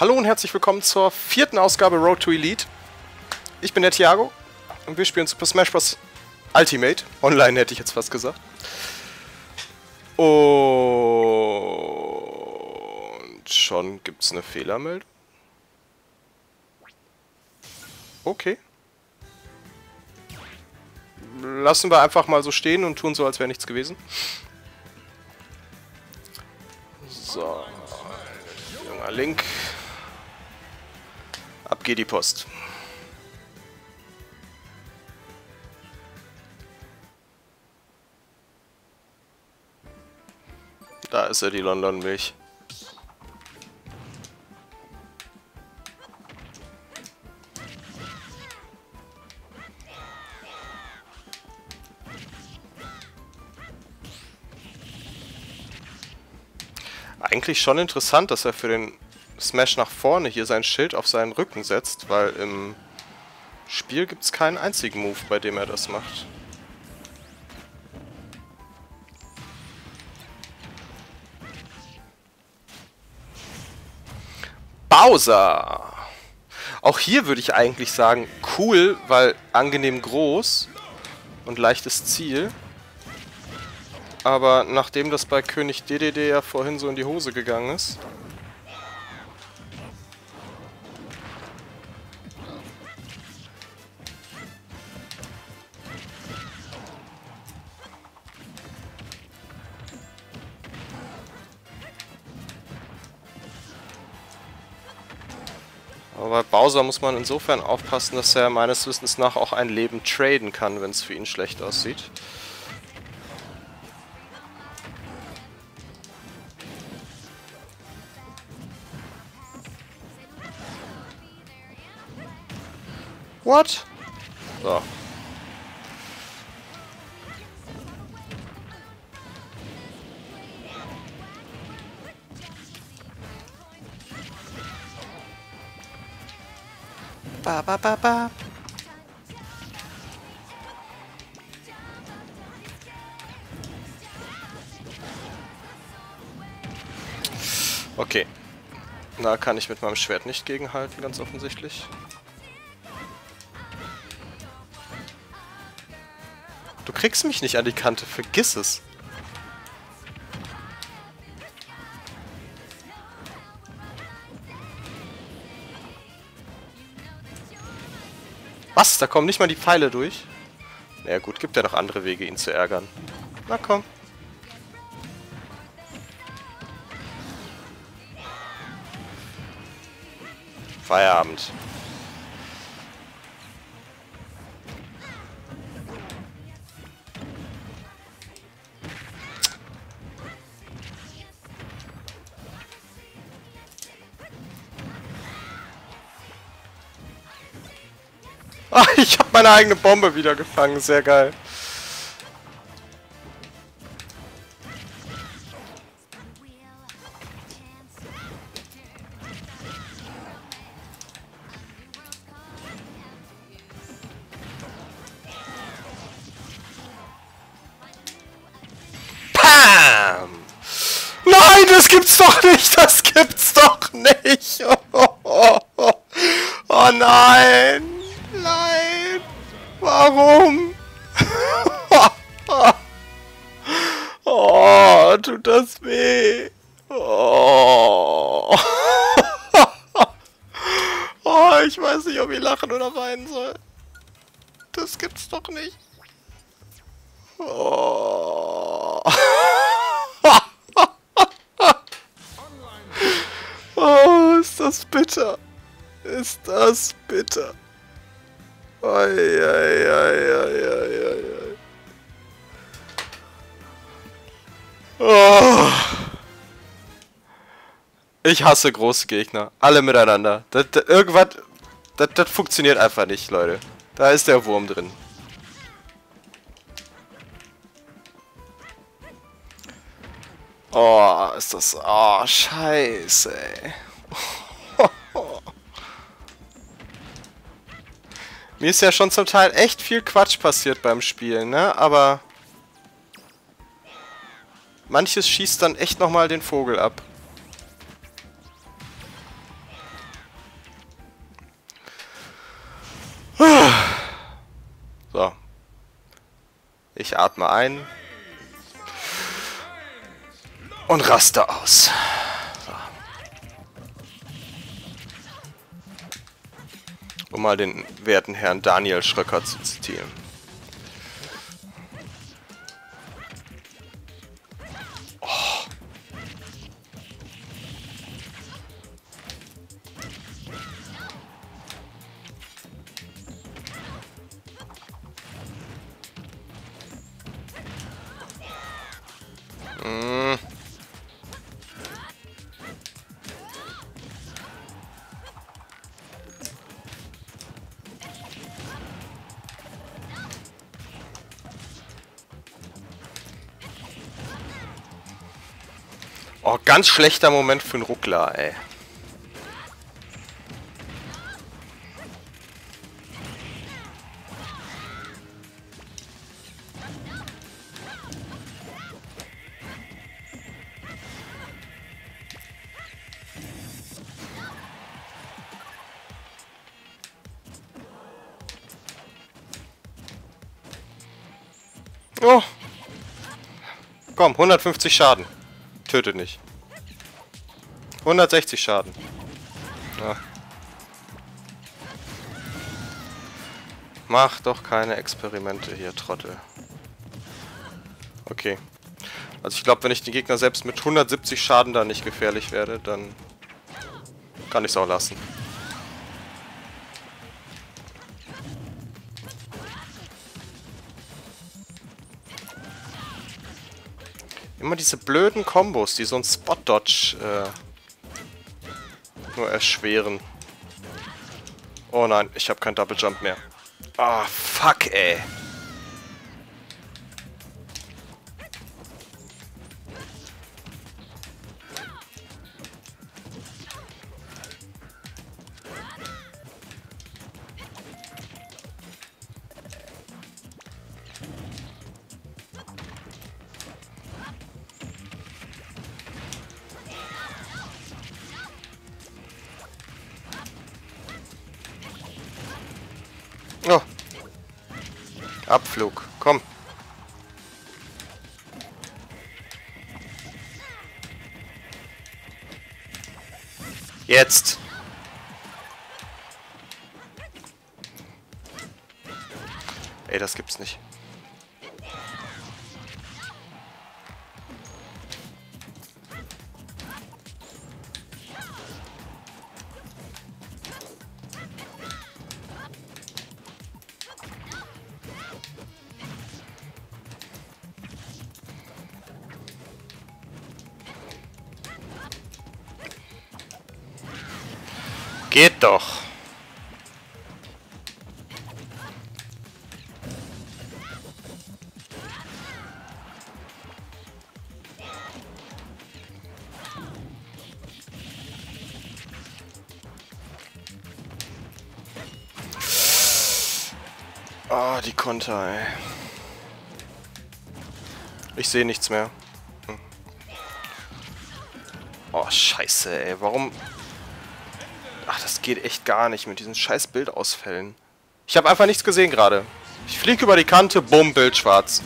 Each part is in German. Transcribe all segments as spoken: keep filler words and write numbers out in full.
Hallo und herzlich willkommen zur vierten Ausgabe Road to Elite. Ich bin der Thiago und wir spielen Super Smash Bros. Ultimate. Online hätte ich jetzt fast gesagt. Und schon gibt es eine Fehlermeldung. Okay. Lassen wir einfach mal so stehen und tun so, als wäre nichts gewesen. So. Junger Link. Ab geht die Post. Da ist er, die London-Milch. Eigentlich schon interessant, dass er für den Smash nach vorne hier sein Schild auf seinen Rücken setzt, weil im Spiel gibt es keinen einzigen Move, bei dem er das macht. Bowser! Auch hier würde ich eigentlich sagen, cool, weil angenehm groß und leichtes Ziel. Aber nachdem das bei König D D D ja vorhin so in die Hose gegangen ist... Aber bei Bowser muss man insofern aufpassen, dass er meines Wissens nach auch ein Leben traden kann, wenn es für ihn schlecht aussieht. What? So. Ba, ba, ba, ba. Okay. Da kann ich mit meinem Schwert nicht gegenhalten, ganz offensichtlich. Du kriegst mich nicht an die Kante, vergiss es. Was? Da kommen nicht mal die Pfeile durch? Na ja, gut, gibt ja noch andere Wege, ihn zu ärgern. Na komm. Feierabend. Ah, ich habe meine eigene Bombe wieder gefangen, sehr geil. Pam! Nein, das gibt's doch nicht, das gibt's doch nicht. Oh, oh, oh, oh. Oh nein. Nein! Warum? Oh, tut das weh. Oh. Oh, ich weiß nicht, ob ich lachen oder weinen soll. Das gibt's doch nicht. Oh. Oh, ist das bitter. Ist das bitter. Ei, ei, ei, ei, ei, ei. Oh. Ich hasse große Gegner. Alle miteinander. Das, das, irgendwas... Das, das funktioniert einfach nicht, Leute. Da ist der Wurm drin. Oh, ist das... Oh, scheiße, ey. Mir ist ja schon zum Teil echt viel Quatsch passiert beim Spielen, ne? Aber manches schießt dann echt nochmal den Vogel ab. Ich atme ein. Und raste aus. So. Um mal den werten Herrn Daniel Schröcker zu zitieren. Mm. Oh, ganz schlechter Moment für einen Ruckler, ey. Oh. Komm, hundertfünfzig Schaden. Tötet nicht. hundertsechzig Schaden. Ja. Mach doch keine Experimente hier, Trottel. Okay. Also ich glaube, wenn ich die Gegner selbst mit hundertsiebzig Schaden da nicht gefährlich werde, dann kann ich es auch lassen. Immer diese blöden Kombos, die so ein Spot-Dodge äh, nur erschweren. Oh nein, ich habe kein Double Jump mehr. Ah, fuck, ey. Oh. Abflug. Komm. Jetzt. Ey, das gibt's nicht. Geht doch. Oh, die Konter, ey. Ich sehe nichts mehr. Hm. Oh, scheiße, ey. Warum... Ach, das geht echt gar nicht mit diesen scheiß Bildausfällen. Ich habe einfach nichts gesehen gerade. Ich fliege über die Kante, bumm, Bild schwarz.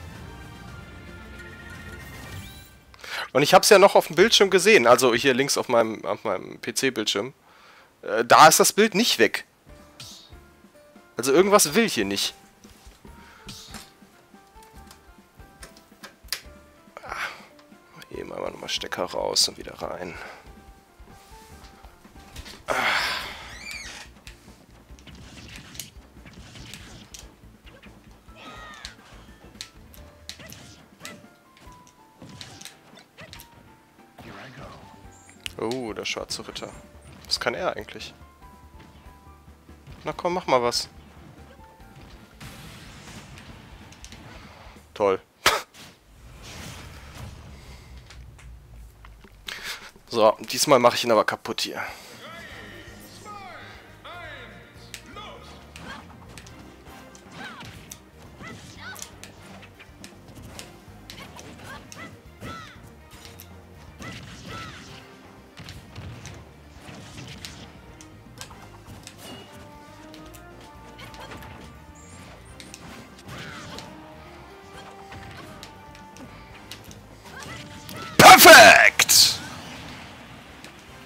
Und ich habe es ja noch auf dem Bildschirm gesehen, also hier links auf meinem, auf meinem P C-Bildschirm. Äh, da ist das Bild nicht weg. Also irgendwas will hier nicht. Ah, eben einmal nochmal Stecker raus und wieder rein. Ah. Oh, der schwarze Ritter. Was kann er eigentlich? Na komm, mach mal was. Toll. So, diesmal mache ich ihn aber kaputt hier.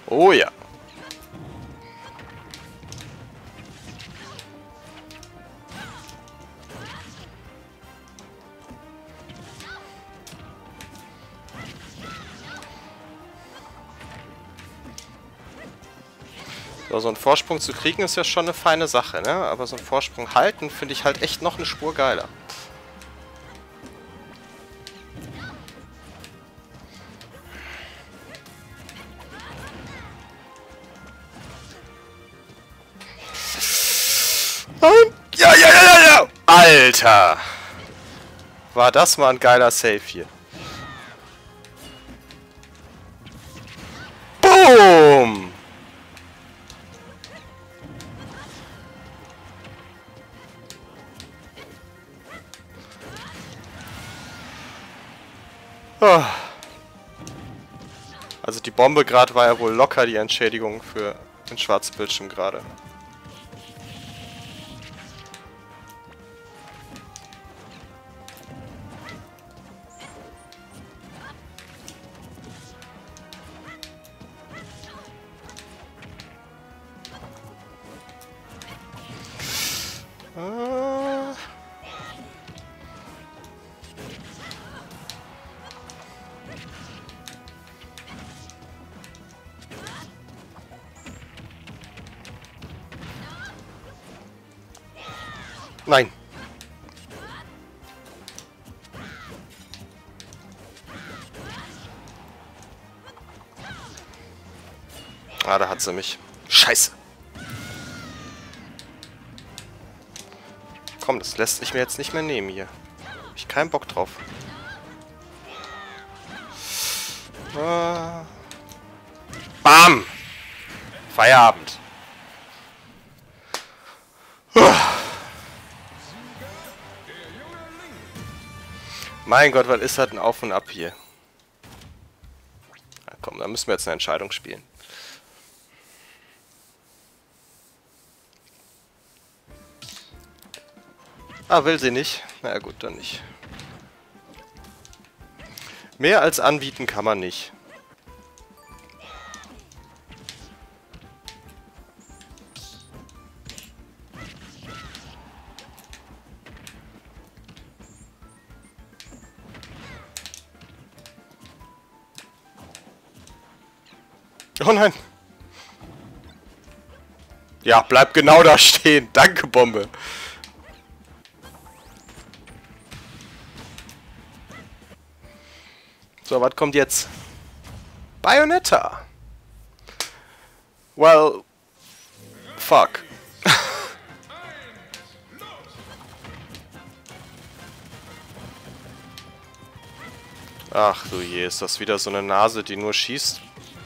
Oh ja. So, so einen Vorsprung zu kriegen ist ja schon eine feine Sache, ne? Aber so einen Vorsprung halten finde ich halt echt noch eine Spur geiler. Nein! Ja, ja, ja, ja, ja! Alter! War das mal ein geiler Save hier. Boom! Oh. Also die Bombe gerade war ja wohl locker die Entschädigung für den schwarzen Bildschirm gerade. Ah. Nein. Ah, da hat sie mich. Scheiße. Komm, das lässt sich mir jetzt nicht mehr nehmen hier. Hab ich keinen Bock drauf. Ah. Bam! Feierabend. Mein Gott, was ist das denn auf und ab hier? Na komm, da müssen wir jetzt eine Entscheidung spielen. Ah, will sie nicht? Na gut, dann nicht. Mehr als anbieten kann man nicht. Oh nein! Ja, bleib genau da stehen. Danke, Bombe. So, was kommt jetzt? Bayonetta. Well, fuck. Ach du je, ist das wieder so eine Nase, die nur schießt?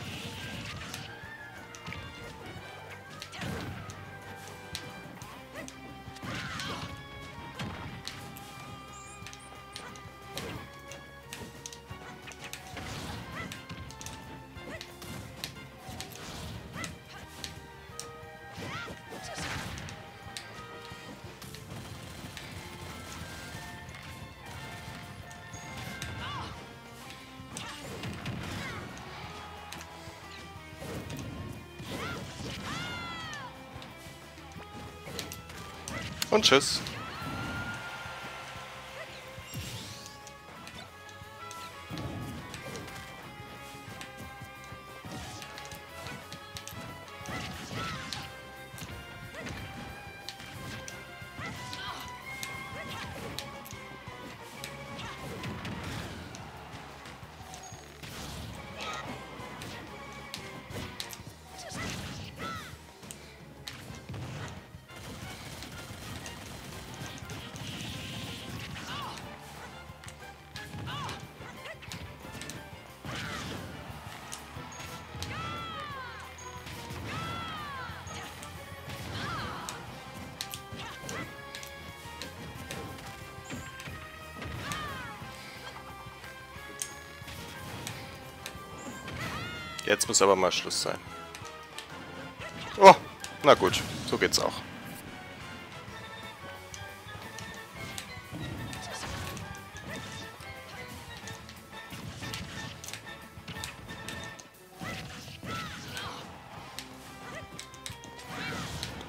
Und tschüss. Jetzt muss aber mal Schluss sein. Oh, na gut, so geht's auch.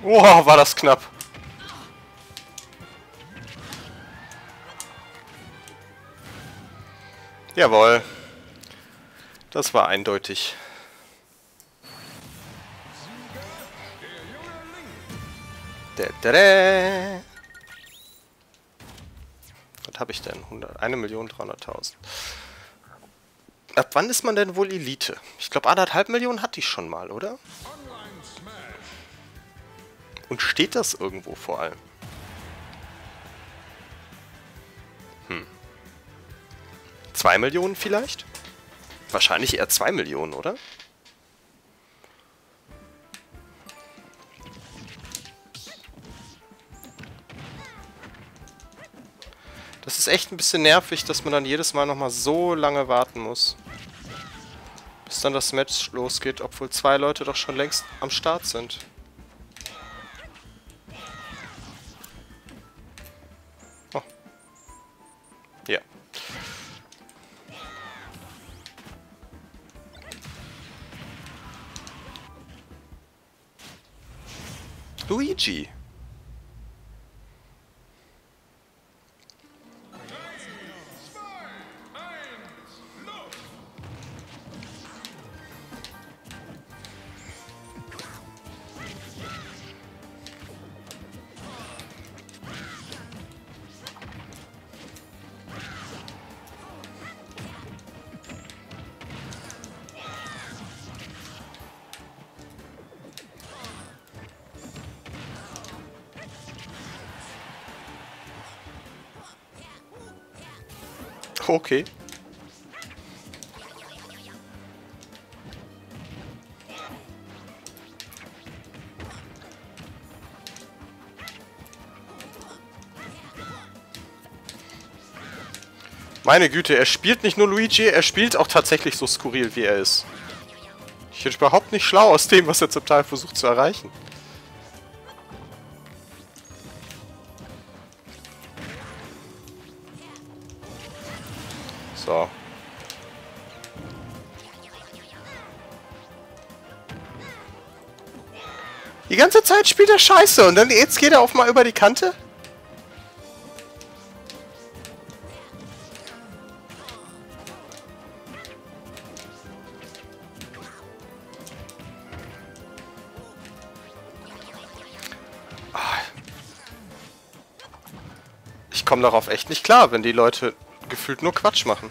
Oh, war das knapp. Jawohl. Das war eindeutig. Da, da, da. Was habe ich denn? eine Million dreihunderttausend. Ab wann ist man denn wohl Elite? Ich glaube, anderthalb Millionen hatte ich schon mal, oder? Und steht das irgendwo vor allem? Hm. Zwei Millionen vielleicht? Wahrscheinlich eher zwei Millionen, oder? Das ist echt ein bisschen nervig, dass man dann jedes Mal nochmal so lange warten muss. Bis dann das Match losgeht, obwohl zwei Leute doch schon längst am Start sind. Oh. Ja. Luigi. Okay. Meine Güte, er spielt nicht nur Luigi, er spielt auch tatsächlich so skurril, wie er ist. Ich bin überhaupt nicht schlau aus dem, was er zum Teil versucht zu erreichen. So. Die ganze Zeit spielt er Scheiße und dann jetzt geht er auf mal über die Kante? Ich komme darauf echt nicht klar, wenn die Leute gefühlt nur Quatsch machen.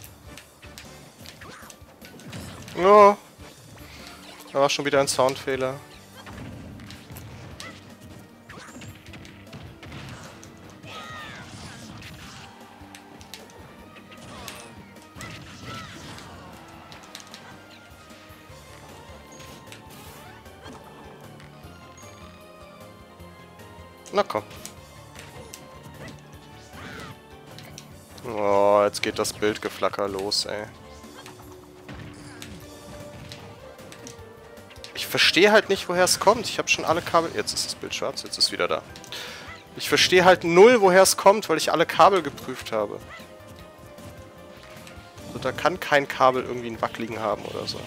Ja. Da war schon wieder ein Soundfehler. Na komm. Oh, jetzt geht das Bildgeflacker los, ey. Ich verstehe halt nicht, woher es kommt. Ich habe schon alle Kabel... Jetzt ist das Bild schwarz, jetzt ist es wieder da. Ich verstehe halt null, woher es kommt, weil ich alle Kabel geprüft habe. Also da kann kein Kabel irgendwie einen wackeligen haben oder so.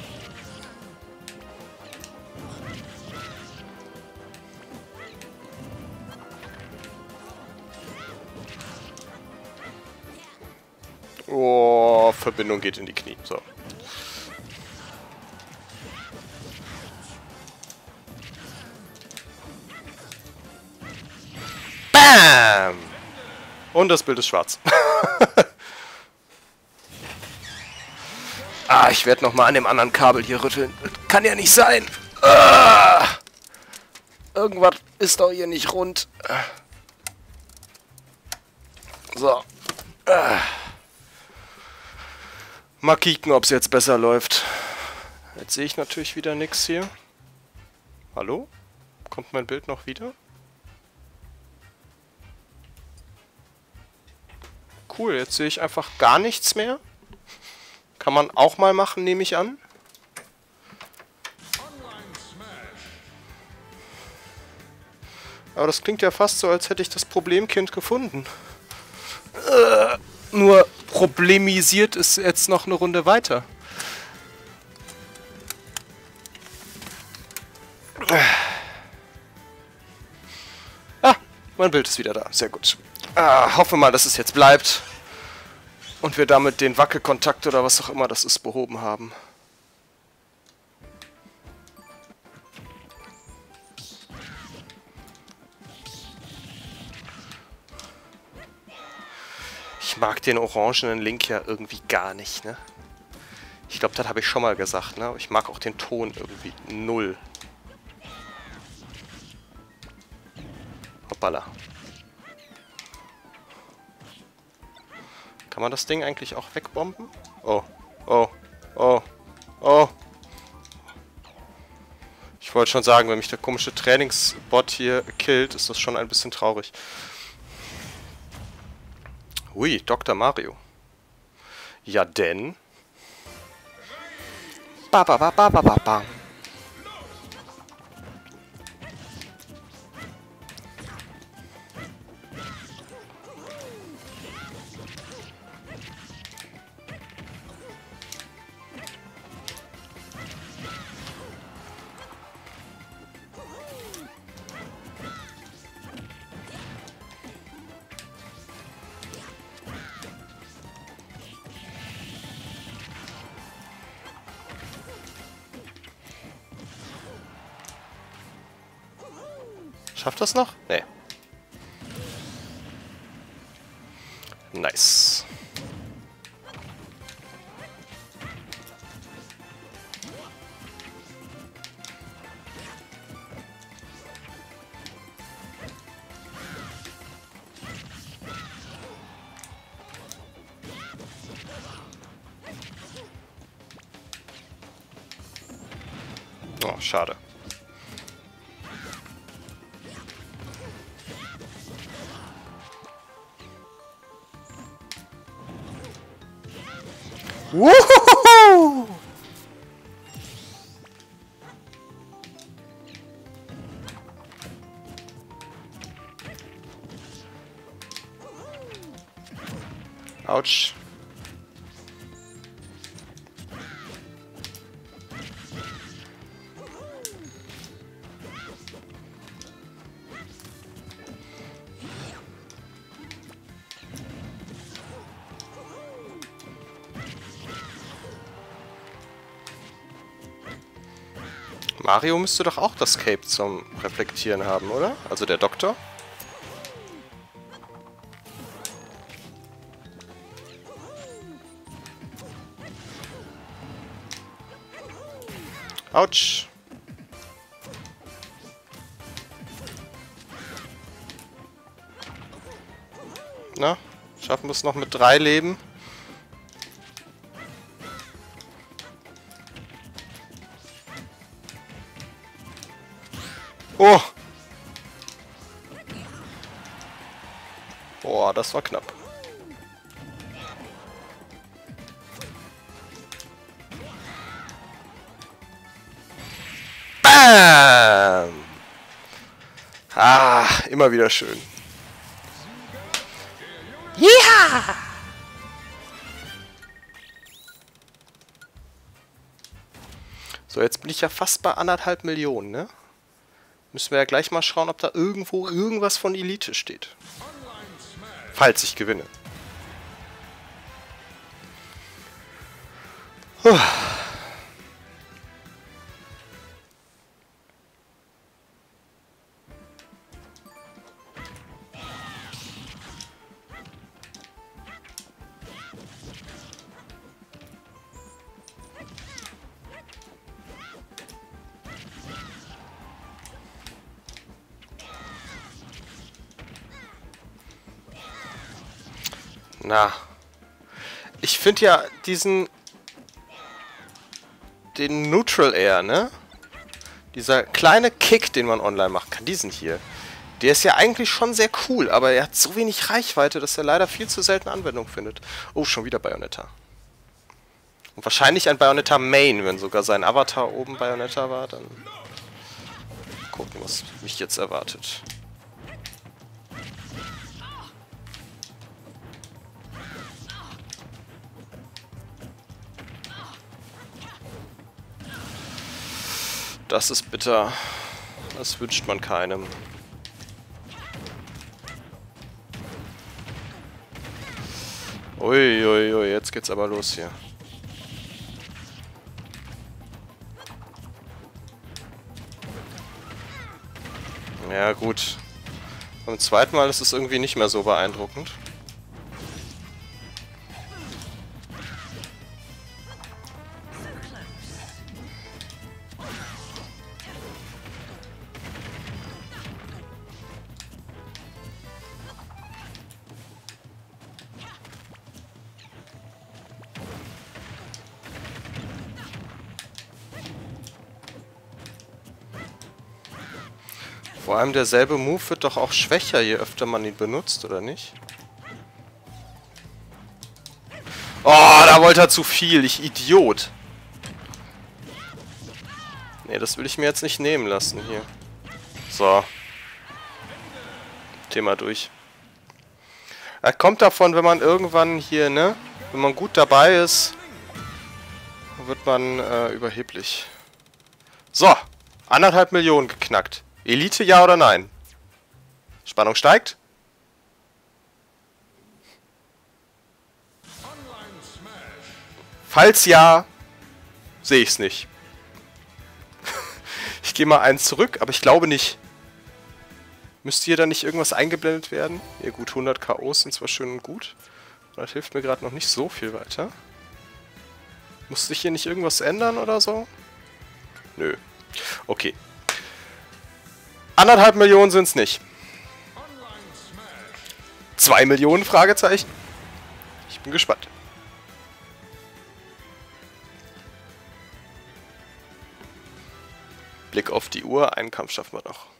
Oh, Verbindung geht in die Knie. So. Bam! Und das Bild ist schwarz. Ah, ich werde nochmal an dem anderen Kabel hier rütteln. Das kann ja nicht sein. Ah! Irgendwas ist doch hier nicht rund. So. Ah. Mal kicken, ob es jetzt besser läuft. Jetzt sehe ich natürlich wieder nichts hier. Hallo? Kommt mein Bild noch wieder? Cool, jetzt sehe ich einfach gar nichts mehr. Kann man auch mal machen, nehme ich an. Aber das klingt ja fast so, als hätte ich das Problemkind gefunden. Äh, nur problemisiert ist jetzt noch eine Runde weiter. Mein Bild ist wieder da. Sehr gut. Ah, hoffe mal, dass es jetzt bleibt. Und wir damit den Wackelkontakt oder was auch immer das ist behoben haben. Ich mag den orangenen Link ja irgendwie gar nicht, ne? Ich glaube, das habe ich schon mal gesagt, ne? Aber ich mag auch den Ton irgendwie null. Hoppala. Kann man das Ding eigentlich auch wegbomben? Oh, oh, oh, oh. Ich wollte schon sagen, wenn mich der komische Trainingsbot hier killt, ist das schon ein bisschen traurig. Ui, Doktor Mario. Ja denn? Ba ba ba ba ba ba ba. Schafft das noch? Nee. Nice. Oh, schade. Wuhu! Autsch. Mario müsste doch auch das Cape zum Reflektieren haben, oder? Also der Doktor. Autsch. Na, schaffen wir es noch mit drei Leben? Oh! Boah, das war knapp. Bam! Ah, immer wieder schön. Ja! So, jetzt bin ich ja fast bei anderthalb Millionen, ne? Müssen wir ja gleich mal schauen, ob da irgendwo irgendwas von Elite steht. Falls ich gewinne. Puh. Na, ich finde ja diesen, den Neutral Air, ne? Dieser kleine Kick, den man online machen kann, diesen hier, der ist ja eigentlich schon sehr cool, aber er hat so wenig Reichweite, dass er leider viel zu selten Anwendung findet. Oh, schon wieder Bayonetta. Und wahrscheinlich ein Bayonetta Main, wenn sogar sein Avatar oben Bayonetta war, dann gucken, was mich jetzt erwartet. Das ist bitter. Das wünscht man keinem. Uiuiui, ui, ui, jetzt geht's aber los hier. Ja gut. Beim zweiten Mal ist es irgendwie nicht mehr so beeindruckend. Vor allem derselbe Move wird doch auch schwächer, je öfter man ihn benutzt, oder nicht? Oh, da wollte er zu viel, ich Idiot. Nee, das will ich mir jetzt nicht nehmen lassen hier. So. Thema durch. Das kommt davon, wenn man irgendwann hier, ne? Wenn man gut dabei ist, wird man äh, überheblich. So. Anderthalb Millionen geknackt. Elite, ja oder nein? Spannung steigt. Falls ja, sehe ich es nicht. Ich gehe mal eins zurück, aber ich glaube nicht. Müsste hier dann nicht irgendwas eingeblendet werden? Ja gut, hundert K Os sind zwar schön und gut. Das hilft mir gerade noch nicht so viel weiter. Muss sich hier nicht irgendwas ändern oder so? Nö. Okay. Anderthalb Millionen sind es nicht. Zwei Millionen? Fragezeichen. Ich bin gespannt. Blick auf die Uhr. Einen Kampf schaffen wir noch.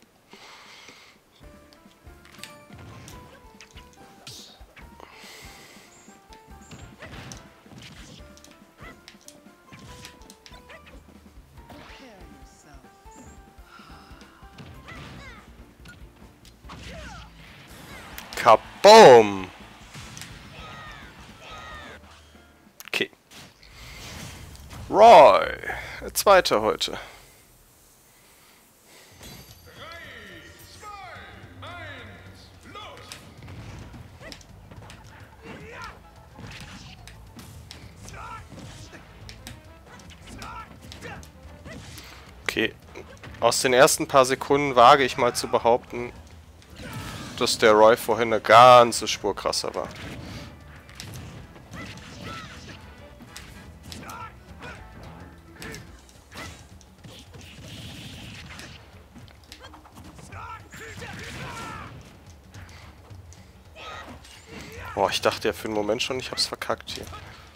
Kaboom! Okay. Roy, der zweite heute. Okay. Aus den ersten paar Sekunden wage ich mal zu behaupten, dass der Roy vorhin eine ganze Spur krasser war. Boah, ich dachte ja für einen Moment schon, ich hab's verkackt hier.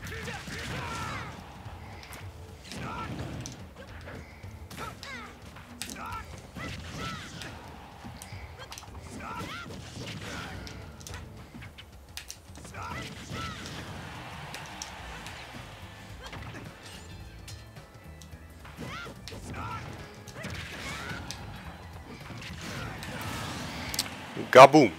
Gaboom.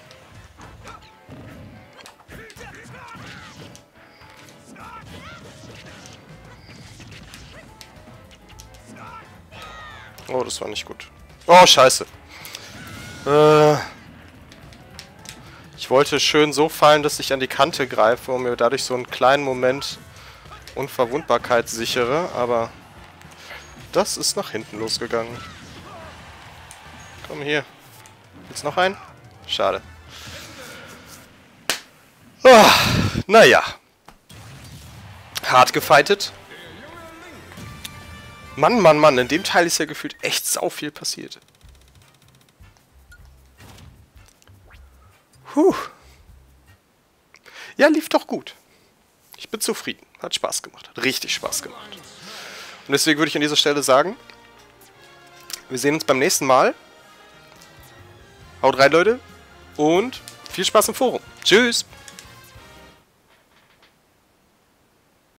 Oh, das war nicht gut. Oh, scheiße. Äh, ich wollte schön so fallen, dass ich an die Kante greife und mir dadurch so einen kleinen Moment Unverwundbarkeit sichere, aber das ist nach hinten losgegangen. Komm hier. Jetzt noch ein? Schade. Oh, naja. Hart gefightet. Mann, Mann, Mann, in dem Teil ist ja gefühlt echt sau viel passiert. Puh. Ja, lief doch gut. Ich bin zufrieden. Hat Spaß gemacht. Hat richtig Spaß gemacht. Und deswegen würde ich an dieser Stelle sagen, wir sehen uns beim nächsten Mal. Haut rein, Leute. Und viel Spaß im Forum. Tschüss.